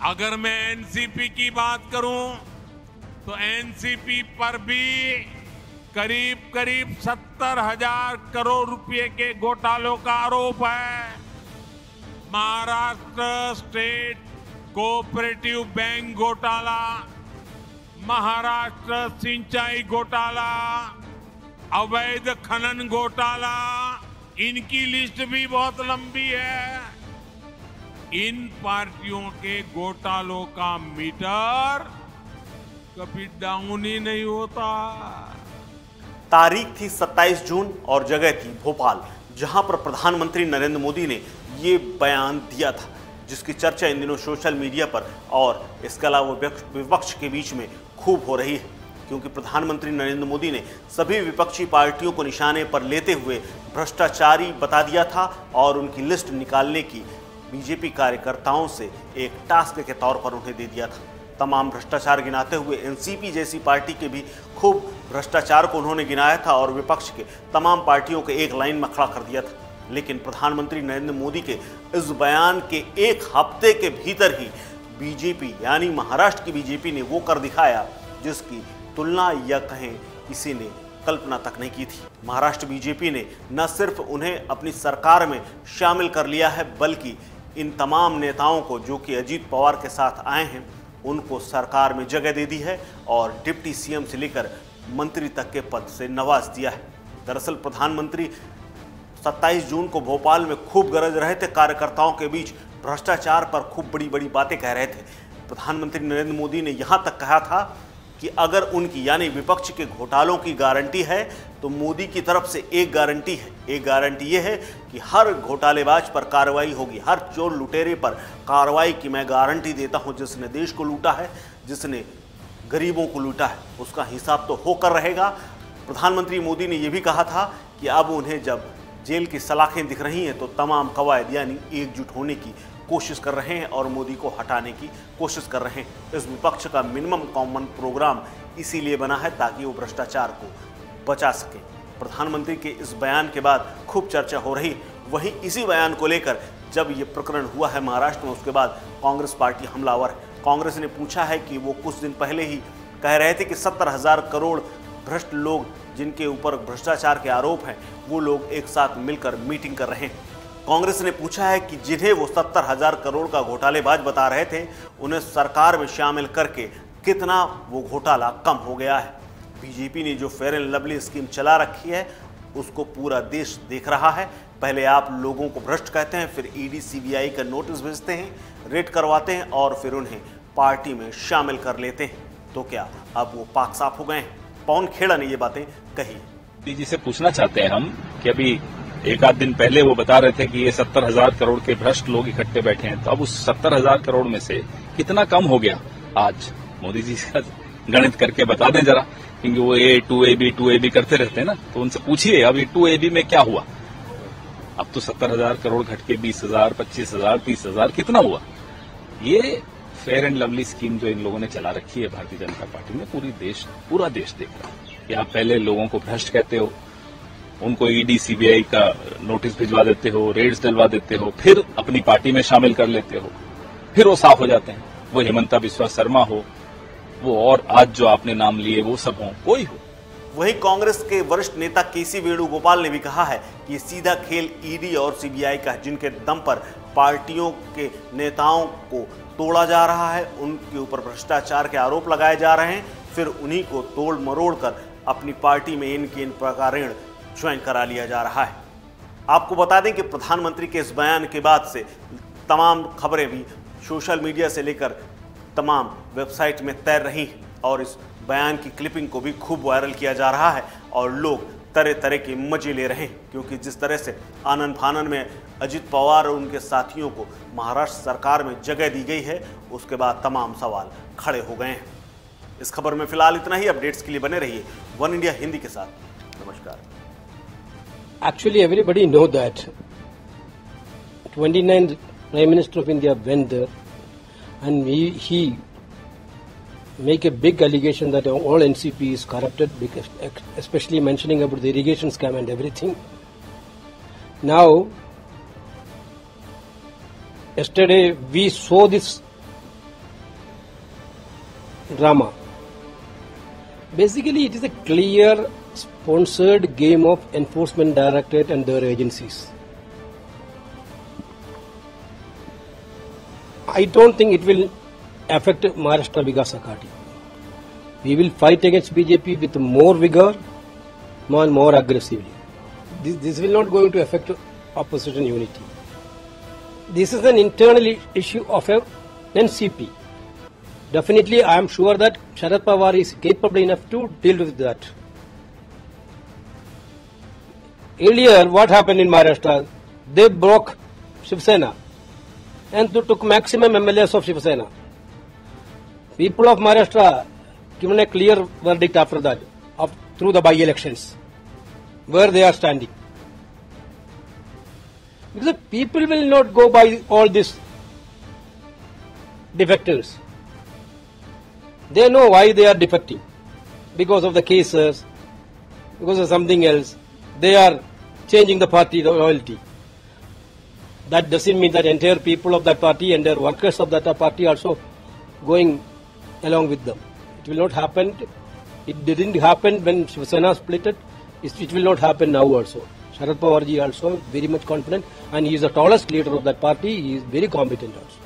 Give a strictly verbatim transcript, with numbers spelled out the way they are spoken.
अगर मैं एनसीपी की बात करूं तो एनसीपी पर भी करीब करीब सत्तर हजार करोड़ रुपए के घोटालों का आरोप है। महाराष्ट्र स्टेट कोऑपरेटिव बैंक घोटाला, महाराष्ट्र सिंचाई घोटाला, अवैध खनन घोटाला, इनकी लिस्ट भी बहुत लंबी है। इन पार्टियों के घोटालों का मीटर कभी डाउन ही नहीं होता। तारीख थी सत्ताईस जून और जगह थी भोपाल, जहां पर प्रधानमंत्री नरेंद्र मोदी ने ये बयान दिया था, जिसकी चर्चा इन दिनों सोशल मीडिया पर और इसके अलावा विपक्ष के बीच में खूब हो रही है, क्योंकि प्रधानमंत्री नरेंद्र मोदी ने सभी विपक्षी पार्टियों को निशाने पर लेते हुए भ्रष्टाचारी बता दिया था और उनकी लिस्ट निकालने की बीजेपी कार्यकर्ताओं से एक टास्क के तौर पर उन्हें दे दिया था। तमाम भ्रष्टाचार गिनाते हुए एनसीपी जैसी पार्टी के भी खूब भ्रष्टाचार को उन्होंने गिनाया था और विपक्ष के तमाम पार्टियों को एक लाइन में खड़ा कर दिया था। लेकिन प्रधानमंत्री नरेंद्र मोदी के इस बयान के एक हफ्ते के भीतर ही बीजेपी यानी महाराष्ट्र की बीजेपी ने वो कर दिखाया जिसकी तुलना या कहें किसी ने कल्पना तक नहीं की थी। महाराष्ट्र बीजेपी ने न सिर्फ उन्हें अपनी सरकार में शामिल कर लिया है, बल्कि इन तमाम नेताओं को जो कि अजीत पवार के साथ आए हैं उनको सरकार में जगह दे दी है और डिप्टी सीएम से लेकर मंत्री तक के पद से नवाज दिया है। दरअसल प्रधानमंत्री सत्ताईस जून को भोपाल में खूब गरज रहे थे, कार्यकर्ताओं के बीच भ्रष्टाचार पर खूब बड़ी बड़ी बातें कह रहे थे। प्रधानमंत्री नरेंद्र मोदी ने यहां तक कहा था कि अगर उनकी यानी विपक्ष के घोटालों की गारंटी है तो मोदी की तरफ से एक गारंटी है। एक गारंटी यह है कि हर घोटालेबाज पर कार्रवाई होगी, हर चोर लुटेरे पर कार्रवाई की मैं गारंटी देता हूं। जिसने देश को लूटा है, जिसने गरीबों को लूटा है, उसका हिसाब तो होकर रहेगा। प्रधानमंत्री मोदी ने यह भी कहा था कि अब उन्हें जब जेल की सलाखें दिख रही हैं तो तमाम कवायद यानी एकजुट होने की कोशिश कर रहे हैं और मोदी को हटाने की कोशिश कर रहे हैं। इस विपक्ष का मिनिमम कॉमन प्रोग्राम इसीलिए बना है ताकि वो भ्रष्टाचार को बचा सके। प्रधानमंत्री के इस बयान के बाद खूब चर्चा हो रही। वहीं इसी बयान को लेकर जब ये प्रकरण हुआ है महाराष्ट्र में, उसके बाद कांग्रेस पार्टी हमलावर है। कांग्रेस ने पूछा है कि वो कुछ दिन पहले ही कह रहे थे कि सत्तर हजार करोड़ भ्रष्ट लोग जिनके ऊपर भ्रष्टाचार के आरोप हैं वो लोग एक साथ मिलकर मीटिंग कर रहे हैं। कांग्रेस ने पूछा है कि जिन्हें वो सत्तर हजार करोड़ का घोटालेबाज बता रहे थे उन्हें सरकार में शामिल करके कितना वो घोटाला कम हो गया है। बीजेपी ने जो फेयर एंड लवली स्कीम चला रखी है उसको पूरा देश देख रहा है। पहले आप लोगों को भ्रष्ट कहते हैं, फिर ईडी सीबीआई का नोटिस भेजते हैं, रेड करवाते हैं और फिर उन्हें पार्टी में शामिल कर लेते हैं। तो क्या अब वो पाक साफ हो गए हैं? पवन खेड़ा ने ये बातें कही। मोदी जी से पूछना चाहते हैं हम कि अभी एक आध दिन पहले वो बता रहे थे कि ये सत्तर हजार करोड़ के भ्रष्ट लोग इकट्ठे बैठे हैं, तो अब उस सत्तर हजार करोड़ में से कितना कम हो गया आज? मोदी जी से गणित करके बता दें जरा, क्योंकि वो A to A B to A B करते रहते हैं ना, तो उनसे पूछिए अभी टू ए बी में क्या हुआ। अब तो सत्तर हजार करोड़ घट के बीस हजार पच्चीस हजार तीस हजार कितना हुआ? ये फेयर एंड लवली स्कीम जो इन लोगों ने चला रखी है भारतीय जनता पार्टी में, पूरी देश पूरा देश देख रहा है कि आप पहले लोगों को भ्रष्ट कहते हो, उनको ईडी सीबीआई का नोटिस भिजवा देते हो, रेड्स डलवा देते हो, फिर अपनी पार्टी में शामिल कर लेते हो, फिर वो साफ हो जाते हैं। वो हेमंता बिस्वा शर्मा हो, वो और आज जो आपने नाम लिए वो सब हो, कोई हो। वहीं कांग्रेस के वरिष्ठ नेता केसी वेणुगोपाल ने भी कहा है कि सीधा खेल ईडी और सीबीआई का, जिनके दम पर पार्टियों के नेताओं को तोड़ा जा रहा है, उनके ऊपर भ्रष्टाचार के आरोप लगाए जा रहे हैं, फिर उन्हीं को तोड़ मरोड़ कर अपनी पार्टी में इनके इन प्रकार ऋण ज्वाइन करा लिया जा रहा है। आपको बता दें कि प्रधानमंत्री के इस बयान के बाद से तमाम खबरें भी सोशल मीडिया से लेकर तमाम वेबसाइट में तैर रही हैं और इस बयान की क्लिपिंग को भी खूब वायरल किया जा रहा है और लोग तरह तरह के मजे ले रहे हैं, क्योंकि जिस तरह से आनन फानन में अजित पवार और उनके साथियों को महाराष्ट्र सरकार में जगह दी गई है, उसके बाद तमाम सवाल खड़े हो गए हैं। इस खबर में फिलहाल इतना ही। अपडेट्स के लिए बने रहिए वन इंडिया हिंदी के साथ। नमस्कार। Actually, everybody know that twenty-ninth Prime Minister of India went there and he, he make a big allegation that all N C P is corrupted, because especially mentioning about the irrigation scam and everything. Now, yesterday we saw this drama. Basically, it is a clear sponsored game of Enforcement Directorate and their agencies. I don't think it will affect Maharashtra Vikas Aghadi. We will fight against B J P with more vigor, more and more aggressively. This, this will not going to affect opposition unity. This is an internal issue of an N C P. Definitely, I am sure that Sharad Pawar is capable enough to deal with that. Earlier, what happened in Maharashtra? They broke Shiv Sena and they took maximum M L As of Shiv Sena. People of Maharashtra given a clear verdict after that, of, through the by-elections, where they are standing. Because the people will not go by all these defectors. They know why they are defecting. Because of the cases, because of something else. They are changing the party, the loyalty. That doesn't mean that entire people of that party and their workers of that party also going along with them. It will not happen. It didn't happen when Shiv Sena split it. It will not happen now also. Sharad Pawar ji also very much confident, and he is the tallest leader of that party. He is very competent also.